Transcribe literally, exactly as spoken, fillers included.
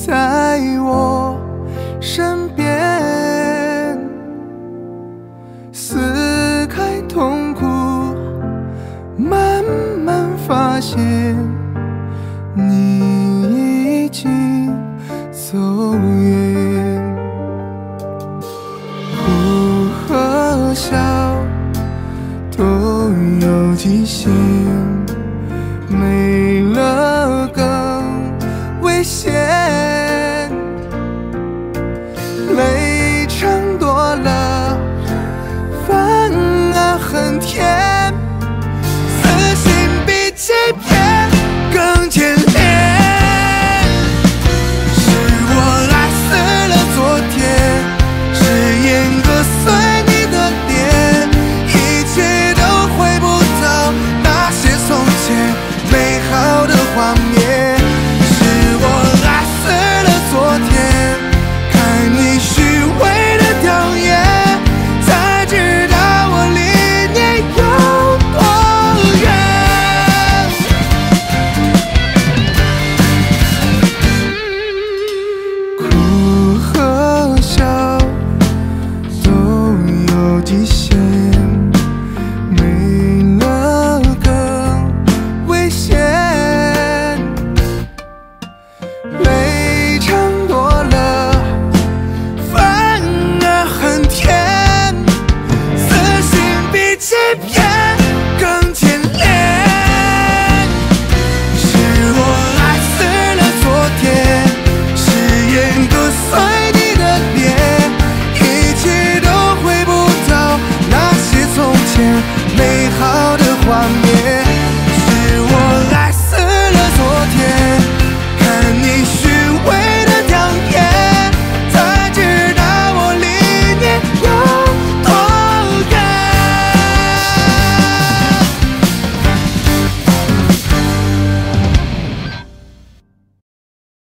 在我身边，撕开痛苦，慢慢发现你已经走远。哭和笑都有极限，没了更危险，泪撑多了反而很甜，死心比欺骗更坚烈。是我爱死了昨天，誓言割碎你的脸，一切都回不到那些从前美好的画面。是我爱死了昨天，看你虚伪的表演，才知道我离你有多远。哭和笑都有极限，没了更危险，泪撑多了反而很甜，死心比欺骗更坚烈。是我爱死了昨天，誓言割碎你的脸，一切都回不到那些从前美好的画面。